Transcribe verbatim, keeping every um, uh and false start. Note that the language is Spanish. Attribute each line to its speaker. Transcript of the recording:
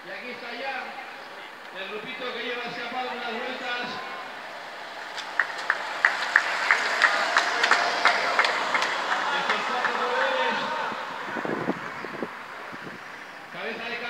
Speaker 1: Y aquí está ya el grupito que lleva escapado en las vueltas. Estos cuatro corredores. Cabeza de